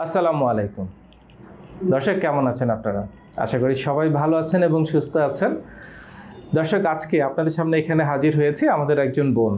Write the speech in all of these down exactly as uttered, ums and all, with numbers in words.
আসসালামু আলাইকুম দর্শক, কেমন আছেন আপনারা? আশা করি সবাই ভালো আছেন এবং সুস্থ আছেন। দর্শক, আজকে আপনাদের সামনে এখানে হাজির হয়েছি আমাদের একজন বোন,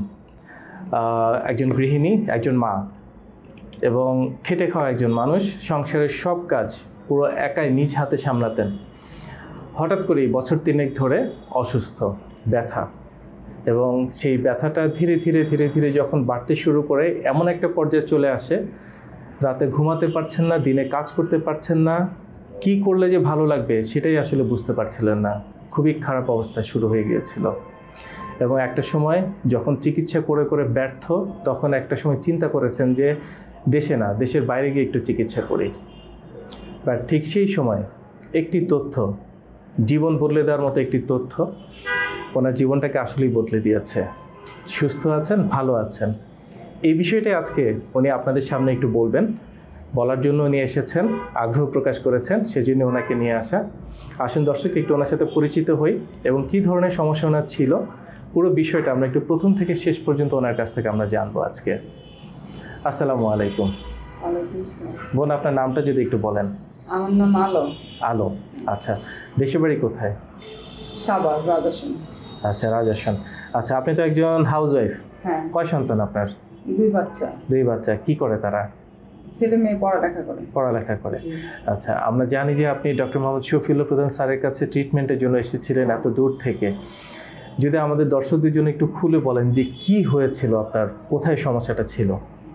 একজন গৃহিণী, একজন মা এবং খেটে খাওয়া একজন মানুষ। সংসারের সব কাজ পুরো একাই নিজ হাতে সামলাতেন। হঠাৎ করেই বছর তিনেক ধরে অসুস্থ, ব্যথা, এবং সেই ব্যথাটা ধীরে ধীরে ধীরে ধীরে যখন বাড়তে শুরু করে এমন একটা পর্যায়ে চলে আসে, রাতে ঘুমাতে পারছেন না, দিনে কাজ করতে পারছেন না, কি করলে যে ভালো লাগবে সেটাই আসলে বুঝতে পারছিলেন না। খুবই খারাপ অবস্থা শুরু হয়ে গিয়েছিল এবং একটা সময় যখন চিকিৎসা করে করে ব্যর্থ, তখন একটা সময় চিন্তা করেছেন যে দেশে না, দেশের বাইরে গিয়ে একটু চিকিৎসা করি। বাট ঠিক সেই সময় একটি তথ্য, জীবন বদলে দেওয়ার মতো একটি তথ্য ওনার জীবনটাকে আসলেই বদলে দিয়েছে। সুস্থ আছেন, ভালো আছেন। এই বিষয়টাই আজকে উনি আপনাদের সামনে একটু বলবেন, বলার জন্য উনি এসেছেন, আগ্রহ প্রকাশ করেছেন, সেজন্য ওনাকে নিয়ে আসা। আসুন দর্শক, একটু ওনার সাথে পরিচিত হই এবং কী ধরনের সমস্যা ওনার ছিল, পুরো বিষয়টা আমরা একটু প্রথম থেকে শেষ পর্যন্ত ওনার কাছ থেকে আমরা জানবো আজকে। আসসালামু আলাইকুম। বোন, আপনার নামটা যদি একটু বলেন। আমার নাম আলো। আলো, আচ্ছা। দেশের বাড়ি কোথায়? সাভার, রাজাসন। আচ্ছা, রাজাসন। আচ্ছা, আপনি তো একজন হাউস ওয়াইফ। হ্যাঁ। কয় সন্তান আপনার? দুই বাচ্চা। দুই বাচ্চা। কি করে তারা? ছেলে মেয়ে পড়ালেখা করে। পড়ালেখা করে। আচ্ছা, আমরা জানি যে আপনি ডক্টর মোহাম্মদ শফিউল্লাহ প্রধান স্যারের কাছে ট্রিটমেন্টের জন্য এসেছিলেন এত দূর থেকে। যদি আমাদের দর্শকদের জন্য একটু খুলে বলেন যে কি হয়েছিল আপনার, কোথায় সমস্যাটা ছিল?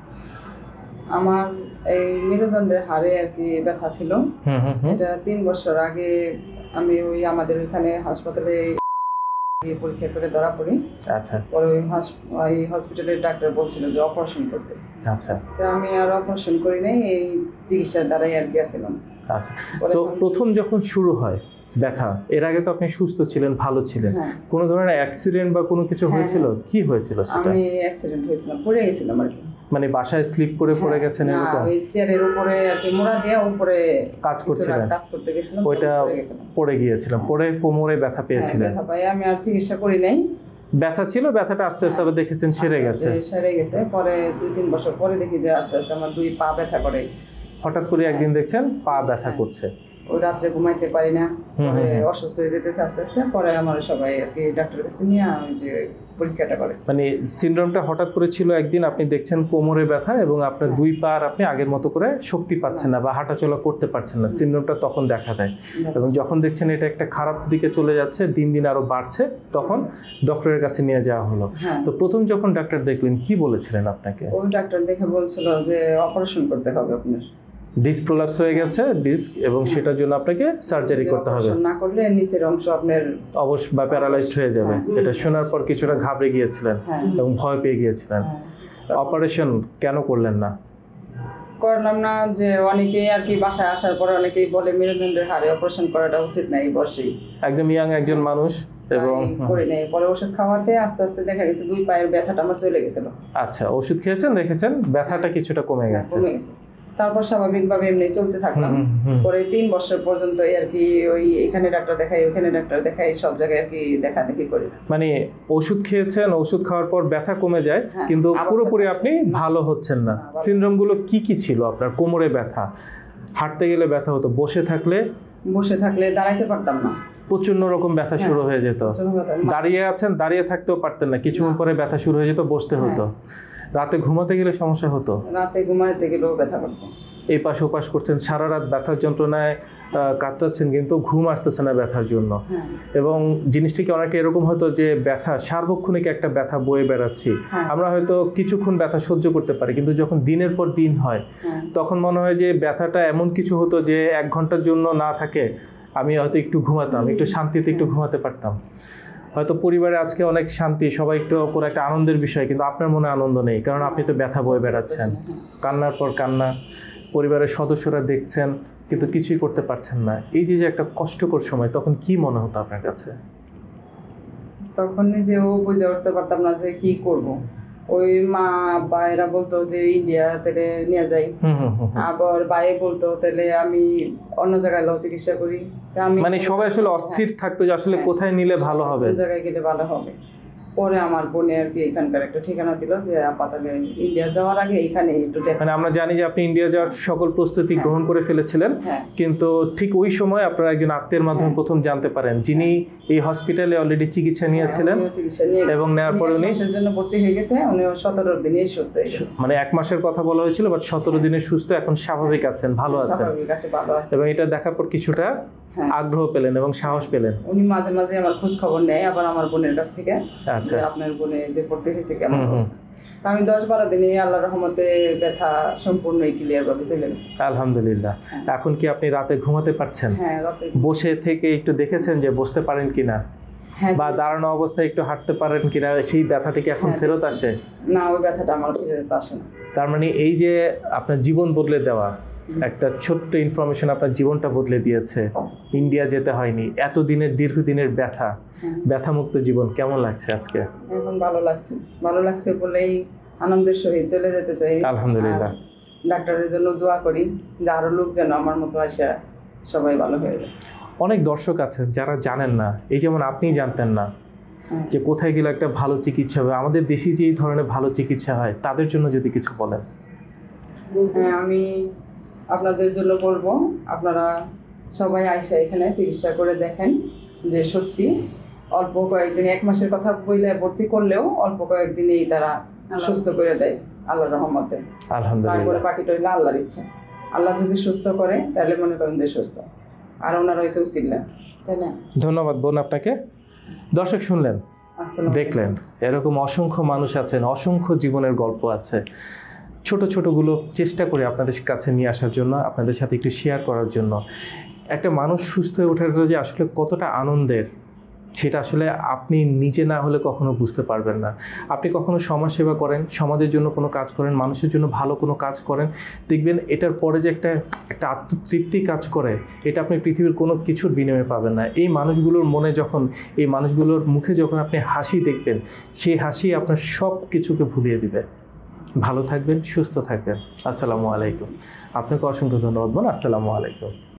আমার এই মেরুদণ্ডের হাড়ে আর কি ব্যথা ছিল। এটা তিন বছর আগে আমি ওই আমাদের ওইখানে হাসপাতালে পরীক্ষা করে ধরা পড়ি। আচ্ছা। পরে ওই হসপিটালের ডাক্তার বলছিল যে অপারেশন করতে। আচ্ছা। তো আমি আর অপারেশন করি নাই, এই চিকিৎসার দ্বারাই আর কি আসছিলাম। আচ্ছা, তো প্রথম যখন শুরু হয় ব্যথা, এর আগে তো আপনি সুস্থ ছিলেন, ভালো ছিলেন, কোনো ধরনের অ্যাক্সিডেন্ট বা কোনো কিছু হয়েছিল? কি হয়েছিল সেটা? আমি অ্যাক্সিডেন্ট হয়েছিলাম, পড়ে গেছিলাম আর কি। মানে বাসায় স্লিপ করে পড়ে গেছেন এরকম? ওই চেয়ারের উপরে আর কি মোড়া দিয়ে উপরে কাজ করছিলেন, কাজ করতে গেছিলাম, ওইটা পড়ে গিয়েছিলাম, পড়ে কোমরে ব্যথা পেয়েছিলেন? ব্যথা পাই, আমি আর চিকিৎসা করি নাই। ব্যথা ছিল, ব্যথাটা আস্তে আস্তে আবার দেখেছেন সেরে গেছে? সেরে গেছে। পরে দুই তিন বছর পরে দেখি যে আস্তে আস্তে আমার দুই পা ব্যথা করে। হঠাৎ করে একদিন দেখছেন পা ব্যথা করছে? ওই রাত্রে ঘুমাইতে পারি না, পরে অসুস্থ হয়ে যেতেছে আস্তে আস্তে। পরে আমার সবাই আর কি ডাক্তারের কাছে নিয়ে যে পরীক্ষাটা করে। মানে সিনড্রোমটা হঠাৎ করে ছিল একদিন, আপনি দেখছেন কোমরে ব্যথা এবং আপনার দুই পা আর আপনি আগের মতো করে শক্তি পাচ্ছেন না বা হাঁটাচলা করতে পারছেন না। সিনড্রোমটা তখন দেখা দেয় এবং যখন দেখছেন এটা একটা খারাপ দিকে চলে যাচ্ছে, দিন দিন আরো বাড়ছে, তখন ডক্টরের কাছে নিয়ে যাওয়া হলো। তো প্রথম যখন ডাক্তার দেখলেন কি বলেছিলেন আপনাকে? ওই ডাক্তার দেখে বলছিল যে অপারেশন করতে হবে আপনার, ডিস্ক প্রলাপস হয়ে গেছে ডিস্ক, এবং সেটার জন্য আপনাকে সার্জারি করতে হবে, না করলে নিচের অংশ আপনার অবশ বা প্যারালাইজড হয়ে যাবে। এটা শোনার পর কিছুটা ঘাবড়ে গিয়েছিলেন এবং ভয় পেয়ে গিয়েছিলেন। অপারেশন কেন করলেন না? করলাম না যে অনেকেই আর কি বাসায় আসার পরে অনেকেই বলে মেরুদণ্ডের হাড়ে অপারেশন করাটা উচিত না এই বয়সেই। একদম ইয়াং একজন মানুষ এবং করে নেই। পরে ওষুধ খাওয়াতে আস্তে আস্তে দেখা গেছে দুই পায়ের ব্যথাটা আমার চলে গেছিল। আচ্ছা, ওষুধ খেয়েছেন, দেখেছেন ব্যথাটা কিছুটা কমে গেছে? কমে গেছে। তারপর স্বাভাবিকভাবে এমনি চলতে থাকলাম। পরে তিন বছর পর্যন্ত আর কি ওই এখানে ডাক্তার দেখাই, ওখানে ডাক্তার দেখাই, সব জায়গায় আর কি দেখা দেখি করি। মানে ওষুধ খেয়েছেন, ওষুধ খাওয়ার পর ব্যথা কমে যায়, কিন্তু পুরোপুরি আপনি ভালো হচ্ছেন না। সিনড্রোমগুলো কি কি ছিল আপনার? কোমরে ব্যথা, হাঁটতে গেলে ব্যথা হতো, বসে থাকলে বসে থাকলে দাঁড়াইতে পারতাম না, প্রচন্ড রকম ব্যথা শুরু হয়ে যেত। দাঁড়িয়ে আছেন, দাঁড়িয়ে থাকতেও পারতেন না, কিছুক্ষণ পরে ব্যথা শুরু হয়ে যেত, বসতে হতো। রাতে ঘুমাতে গেলে সমস্যা হতো? রাতে ঘুমাতে গেলেও ব্যথা করতো। এই পাশ ওপাশ করছেন, সারা রাত ব্যথার যন্ত্রণায় কাটাচ্ছেন, কিন্তু ঘুম আসতেছে না ব্যথার জন্য। এবং জিনিসটা কি অনেকটা এরকম হতো যে ব্যথা সার্বক্ষণিক একটা ব্যথা বয়ে বেড়াচ্ছি, আমরা হয়তো কিছুক্ষণ ব্যথা সহ্য করতে পারি, কিন্তু যখন দিনের পর দিন হয় তখন মনে হয় যে ব্যথাটা এমন কিছু হতো যে এক ঘন্টার জন্য না থাকে আমি হয়তো একটু ঘুমাতাম, একটু শান্তিতে একটু ঘুমাতে পারতাম। হয়তো পরিবারে আজকে অনেক শান্তি, সবাই একটু কোনো একটা আনন্দের বিষয়, কিন্তু আপনার মনে আনন্দ নেই, কারণ আপনি তো ব্যথা বয়ে বেড়াচ্ছেন, কান্নার পর কান্না, পরিবারের সদস্যরা দেখছেন কিন্তু কিছুই করতে পারছেন না। এই যে যে একটা কষ্টকর সময়, তখন কি মনে হতো আপনার কাছে? তখন নিজেও বুঝে উঠতে পারতাম না যে কি করব। ওই মা বা এরা বলতো যে ইন্ডিয়া তাহলে নিয়ে যাই, আবার ভাই বলতো তাহলে আমি অন্য জায়গায় লো চিকিৎসা করি। আমি মানে সবাই আসলে অস্থির থাকতো যে আসলে কোথায় নিলে ভালো হবে, কোন জায়গায় গেলে ভালো হবে। পরে আমার বোনে আর কি এখানকার একটা ঠিকানা দিল যে আপা তাহলে ইন্ডিয়া যাওয়ার আগে এখানে একটু দেখ। মানে আমরা জানি যে আপনি ইন্ডিয়া যাওয়ার সকল প্রস্তুতি গ্রহণ করে ফেলেছিলেন, কিন্তু ঠিক ওই সময় আপনারা একজন আত্মীয়ের মাধ্যমে প্রথম জানতে পারেন যিনি এই হসপিটালে অলরেডি চিকিৎসা নিয়েছিলেন এবং নেওয়ার পরে উনি জন্য ভর্তি হয়ে গেছে, উনি সতেরো দিনে সুস্থ হয়ে গেছে। মানে এক মাসের কথা বলা হয়েছিল, বাট সতেরো দিনে সুস্থ, এখন স্বাভাবিক আছেন, ভালো আছেন, এবং এটা দেখার পর কিছুটা আগ্রহ পেলেন এবং সাহস পেলেন। উনি মাঝে মাঝে আমার খোঁজ খবর নেয় আবার আমার বোনের কাছ থেকে, আচ্ছা আপনার বোনে যে ভর্তি হয়েছে কেমন অবস্থা। আমি দশ বারো দিনে আল্লাহর রহমতে ব্যথা সম্পূর্ণই ক্লিয়ার ভাবে চলে গেছে, আলহামদুলিল্লাহ। এখন কি আপনি রাতে ঘুমাতে পারছেন? হ্যাঁ, রাতে বসে থেকে একটু দেখেছেন যে বসতে পারেন কিনা, বা দাঁড়ানো অবস্থায় একটু হাঁটতে পারেন কিনা, সেই ব্যথাটা কি এখন ফেরত আসে? না, ওই ব্যথাটা আমার ফেরত আসে না। তার মানে এই যে আপনার জীবন বদলে দেওয়া একটা ছোট্ট ইনফরমেশন আপনার জীবনটা বদলে দিয়েছে। ইন্ডিয়া যেতে হয়নি, এতদিনের দীর্ঘদিনের ব্যথা, ব্যথামুক্ত জীবন। কেমন লাগছে আজকে? এখন ভালো লাগছে, ভালো লাগছে বলেই আনন্দের সহিত চলে যেতে চাই। আলহামদুলিল্লাহ। ডাক্তারের জন্য দোয়া করি যে আরো লোক যেন আমার মতো আসে সবাই ভালো হয়ে যায়। অনেক দর্শক আছেন যারা জানেন না, এই যেমন আপনিই জানতেন না যে কোথায় গেলে একটা ভালো চিকিৎসা হবে, আমাদের দেশে যে এই ধরনের ভালো চিকিৎসা হয়, তাদের জন্য যদি কিছু বলেন। হ্যাঁ, আমি আপনাদের জন্য বলবো আপনারা সবাই আইসা এখানে চিকিৎসা করে দেখেন যে সত্যি অল্প কয়েকদিন, এক মাসের কথা বইলে ভর্তি করলেও অল্প কয়েকদিনেই তারা সুস্থ করে দেয় আল্লাহর রহমতে। আলহামদুলিল্লাহ। তারপরে বাকিটা হইলে আল্লাহর ইচ্ছা। আল্লাহ যদি সুস্থ করে তাহলে মনে করেন যে সুস্থ, আর ওনারা হয়েছে উচিল্লা, তাই না? ধন্যবাদ বোন আপনাকে। দর্শক শুনলেন, দেখলেন, এরকম অসংখ্য মানুষ আছেন, অসংখ্য জীবনের গল্প আছে। ছোট ছোটগুলো চেষ্টা করে আপনাদের কাছে নিয়ে আসার জন্য, আপনাদের সাথে একটু শেয়ার করার জন্য। একটা মানুষ সুস্থ হয়ে ওঠাটা যে আসলে কতটা আনন্দের, সেটা আসলে আপনি নিজে না হলে কখনো বুঝতে পারবেন না। আপনি কখনো সমাজসেবা করেন, সমাজের জন্য কোনো কাজ করেন, মানুষের জন্য ভালো কোনো কাজ করেন, দেখবেন এটার পরে যে একটা একটা আত্মতৃপ্তি কাজ করে, এটা আপনি পৃথিবীর কোনো কিছুর বিনিময়ে পাবেন না। এই মানুষগুলোর মনে যখন, এই মানুষগুলোর মুখে যখন আপনি হাসি দেখবেন, সেই হাসি আপনার সব কিছুকে ভুলিয়ে দিবে। ভালো থাকবেন, সুস্থ থাকবেন। আসসালামু আলাইকুম। আপনাকে অসংখ্য ধন্যবাদ বোন। আসসালামু আলাইকুম।